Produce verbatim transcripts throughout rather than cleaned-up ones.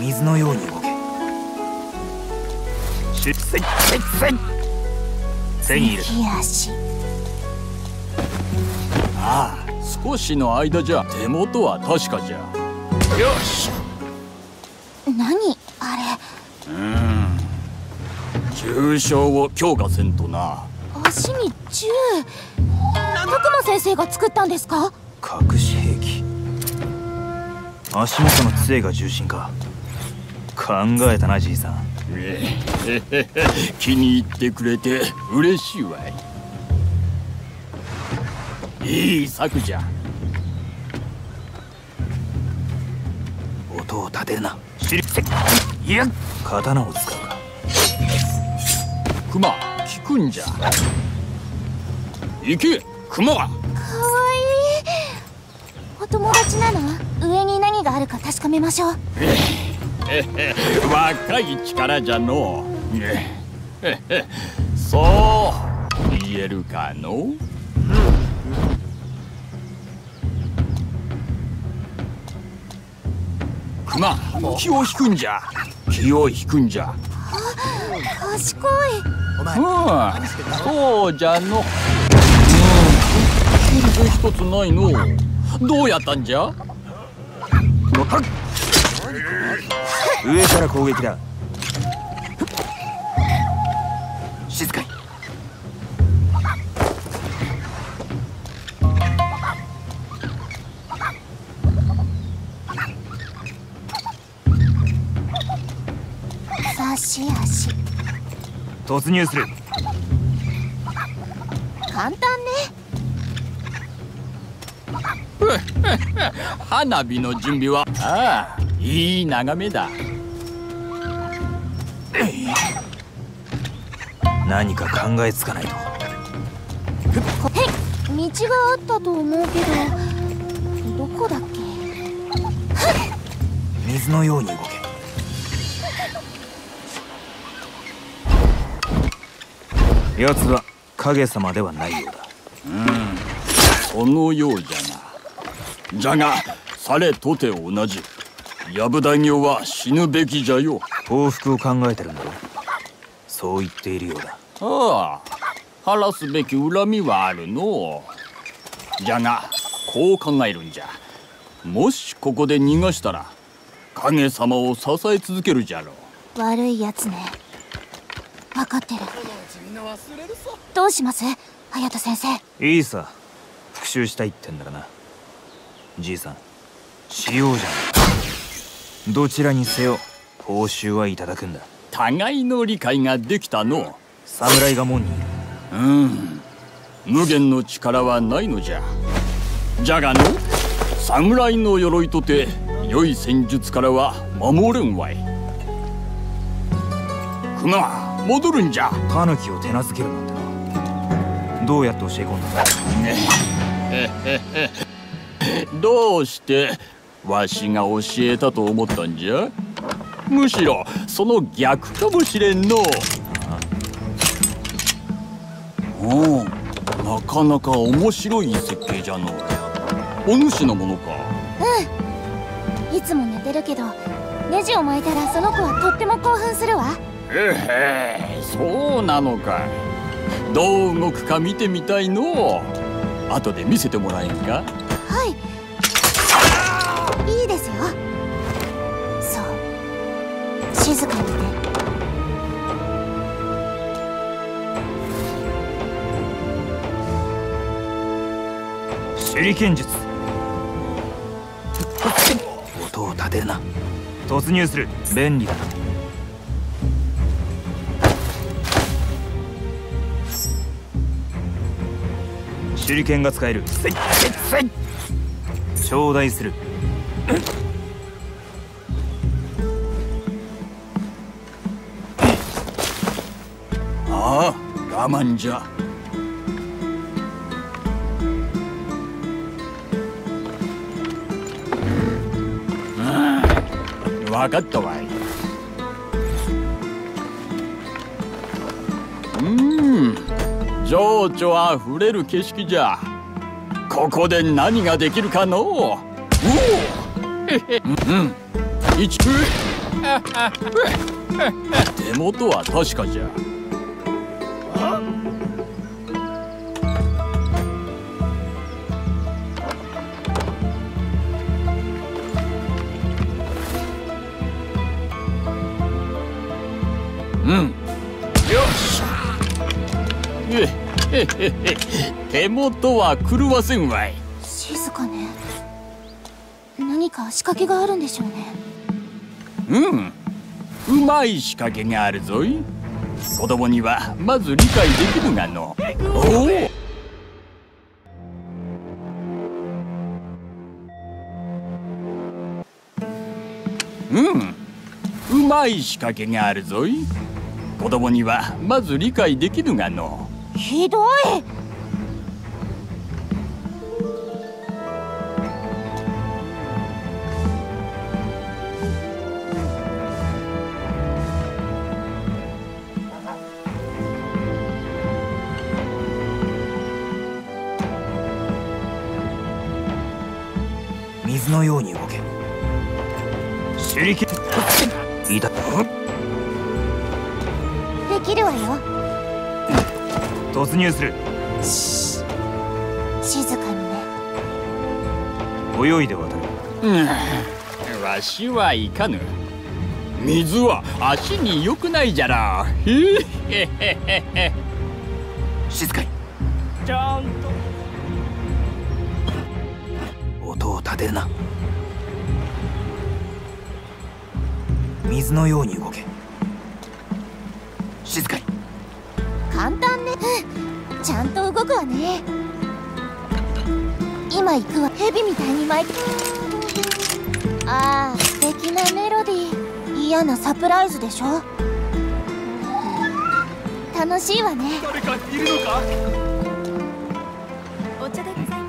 水のように動け。出世出世手に入れた。 足。 ああ、少しの間じゃ手元は確かじゃ。よし。 何あれ。 うーん、重傷を強化せんとな。 足に銃。拓磨先生が作ったんですか？ 隠し兵器。足元の杖が重心か。考えたなじいさん。 気に入ってくれて嬉しいわい。いい策じゃ。 音を立てるな。知りせいや刀を使うか。 熊聞くんじゃ。行け熊は。 かわいい。お友達なの？上に何があるか確かめましょう。 若い力じゃのう。そう言えるかの。熊、気を引くんじゃ。気を引くんじゃ。 賢い。 うん、そうじゃの。うん、全然一つないの。どうやったんじゃ。 上から攻撃だ。静かに。 差し足。 突入する。 簡単ね。 花火の準備は。ああ、いい眺めだ。 何か考えつかないと。 へい、道があったと思うけど、どこだっけ。 水のように動け。奴は影様ではないようだ。 うん、そのようじゃな。じゃがされとて同じ。藪大名は死ぬべきじゃよ。 報復を考えてるんだろ。そう言っているようだ。 ああ、晴らすべき恨みはあるのう。じゃがこう考えるんじゃ。もしここで逃がしたら影様を支え続けるじゃろう。 悪いやつね。分かってる。どうします、隼人先生。 いいさ、復讐したいってんだからな。じいさん、しようじゃん。どちらにせよ報酬はいただくんだ。 互いの理解ができたの。 侍が門にいる。 うん、無限の力はないのじゃ。じゃがの侍の鎧とて良い戦術からは守れんわい。熊、戻るんじゃ。 タヌキを手なずけるなんてな。どうやって教え込んだんだ。 どうしてわしが教えたと思ったんじゃ。むしろその逆かもしれんの。おお、なかなか面白い設計じゃの。お主のものか。 うん、いつも寝てるけどネジを巻いたらその子はとっても興奮するわ。 えへ、そうなのかい。どう動くか見てみたいの。後で見せてもらえんか。 はい、いいですよ。そう、静かにね。 手裏剣術。音を立てるな。突入する。便利だな。手裏剣が使える。せいせいせい。頂戴する。 ああ、我慢じゃ。分かったわい。うん、情緒あふれる景色じゃ。ここで何ができるかのう。おお、へへ、うん、一空。 手元は確かじゃ。うん。よし。えへへへ。手元は狂わせんわい。 静かね。何か仕掛けがあるんでしょうね。 うん。うまい仕掛けがあるぞい。子供にはまず理解できるがの。おお。うん。うまい仕掛けがあるぞい。子供にはまず理解できるがの。 ひどい。 水のように動け。手裏剣。いた。 できるわよ。 突入する。 し静かにね。 泳いで渡る。 うん、わしはいかぬ。水は足に良くないじゃろ。へへへへ。 静かに。 ちゃんと音を立てるな。水のように動け。静かに。 簡単ね。ちゃんと動くわね。今行くわ。蛇みたいに巻いて。ああ、素敵なメロディー。嫌なサプライズでしょ。楽しいわね。 誰かいるのか。 お茶でございます。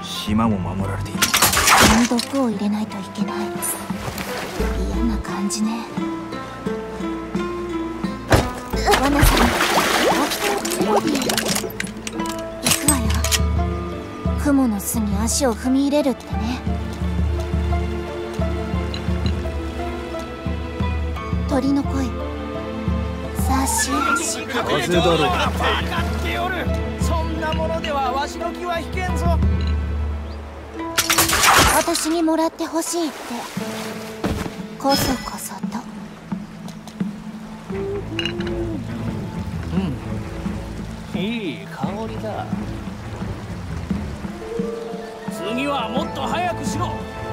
島も守られている。 毒を入れないといけない。嫌な感じね。ワナさん、メロディー。行くわよ。雲の巣に足を踏み入れるってね。鳥の声。さし足。 風だろう。 分かっておる。そんなものではわしの気は引けんぞ。 私にもらってほしいって。こそこそと。 うん。いい香りだ。次はもっと早くしろ。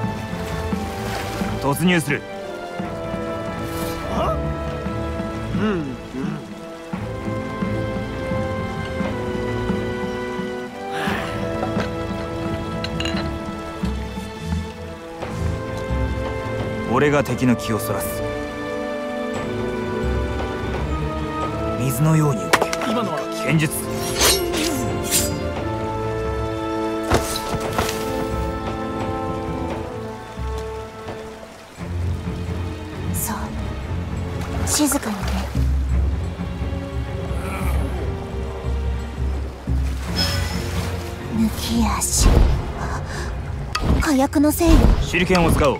突入する。 あ？うんうん。 俺が敵の気をそらす。水のように動け。 今のは剣術。 そう、静かにね。抜き足。火薬のせいよ。 手裏剣を使おう。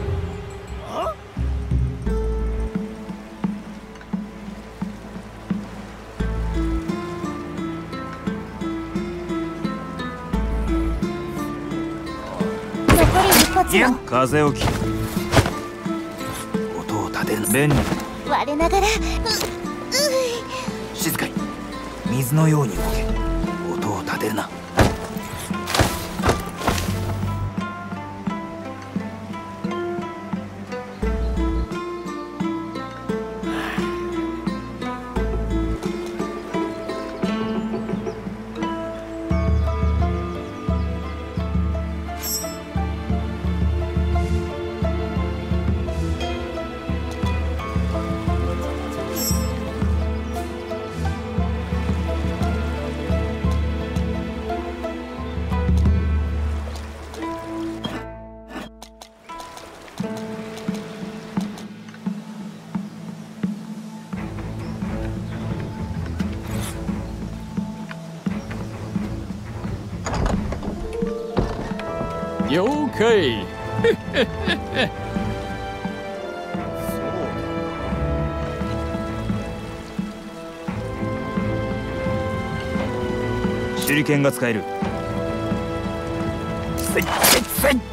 いや、風を切る。音を立てる。便利。 我ながら。うう静かに。水のように動け。音を立てるな。 了解。 手裏剣が使える。せいせいせい。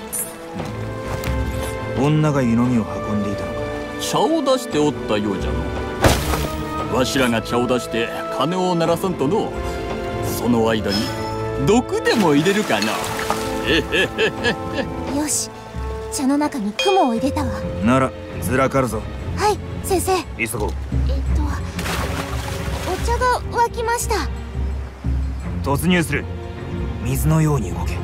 女が湯飲みを運んでいたのか。 茶を出しておったようじゃの。わしらが茶を出して鐘を鳴らさんとの、その間に毒でも入れるかな。 よし、茶の中に雲を入れたわ。 ならずらかるぞ。 はい先生。 急ごう。 えっとお茶が沸きました。 突入する。水のように動け。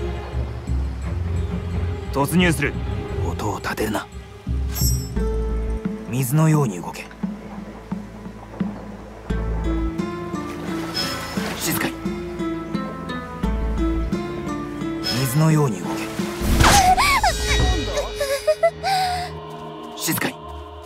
突入する。音を立てるな。水のように動け。静かに。水のように動け。静かに。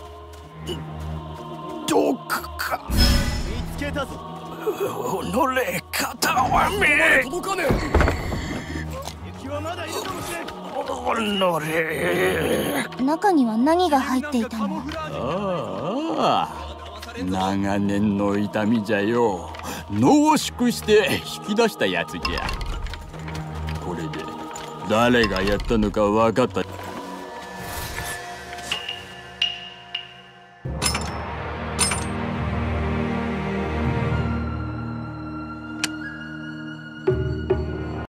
毒か。 見つけたぞ。 おのれ、肩はめ。 届かねえ。敵はまだいるかもしれん。 おのれ。 中には何が入っていたの？ ああ、長年の痛みじゃよ。濃縮して引き出したやつじゃ。これで誰がやったのか分かった